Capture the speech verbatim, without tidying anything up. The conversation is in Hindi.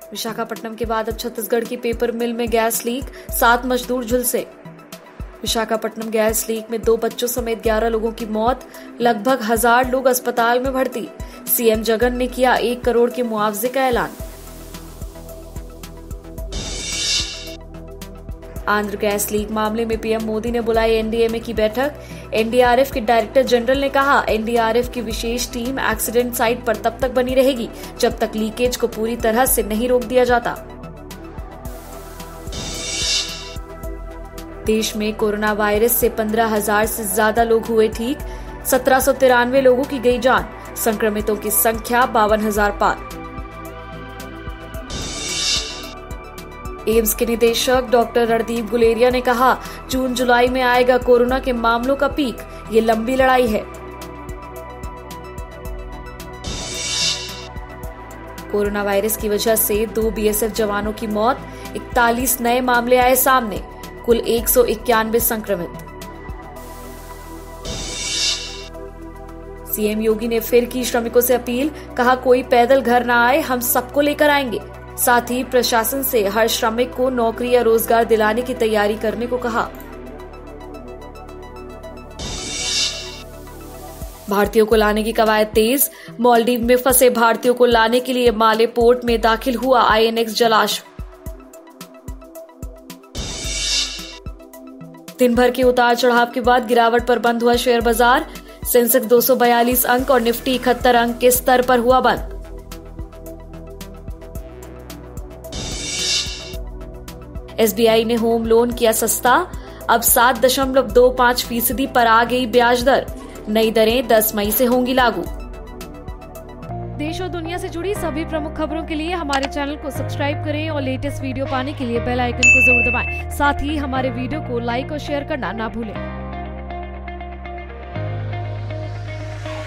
विशाखापट्टनम के बाद अब छत्तीसगढ़ की पेपर मिल में गैस लीक, सात मजदूर झुलसे। विशाखापट्टनम गैस लीक में दो बच्चों समेत ग्यारह लोगों की मौत, लगभग हजार लोग अस्पताल में भर्ती। सीएम जगन ने किया एक करोड़ के मुआवजे का ऐलान। आंध्र गैस लीक मामले में पीएम मोदी ने बुलाई एनडीएमए की बैठक। एनडीआरएफ के डायरेक्टर जनरल ने कहा, एनडीआरएफ की विशेष टीम एक्सीडेंट साइट पर तब तक बनी रहेगी जब तक लीकेज को पूरी तरह से नहीं रोक दिया जाता। देश में कोरोना वायरस से पंद्रह हजार से ज्यादा लोग हुए ठीक, सत्रह सौ तिरानवे लोगों की गई जान, संक्रमितों की संख्या बावन हजार पार। एम्स के निदेशक डॉक्टर रणदीप गुलेरिया ने कहा, जून जुलाई में आएगा कोरोना के मामलों का पीक, ये लंबी लड़ाई है। कोरोना वायरस की वजह से दो बीएसएफ जवानों की मौत, इकतालीस नए मामले आए सामने, कुल एक सौ इक्यानवे संक्रमित। सीएम योगी ने फिर की श्रमिकों से अपील, कहा कोई पैदल घर न आए, हम सबको लेकर आएंगे। साथ ही प्रशासन से हर श्रमिक को नौकरी या रोजगार दिलाने की तैयारी करने को कहा। भारतीयों को लाने की कवायद तेज, मालदीव में फंसे भारतीयों को लाने के लिए माले पोर्ट में दाखिल हुआ आईएनएक्स जलाश्व। दिन भर के उतार चढ़ाव के बाद गिरावट पर बंद हुआ शेयर बाजार। सेंसेक्स दो सौ बयालीस अंक और निफ्टी इकहत्तर अंक के स्तर पर हुआ बंद। एसबीआई ने होम लोन किया सस्ता, अब सात दशमलव दो पांच फीसदी पर आ गई ब्याज दर। नई दरें दस मई से होंगी लागू। देश और दुनिया से जुड़ी सभी प्रमुख खबरों के लिए हमारे चैनल को सब्सक्राइब करें और लेटेस्ट वीडियो पाने के लिए बेल आइकन को जरूर दबाएं। साथ ही हमारे वीडियो को लाइक और शेयर करना ना भूलें।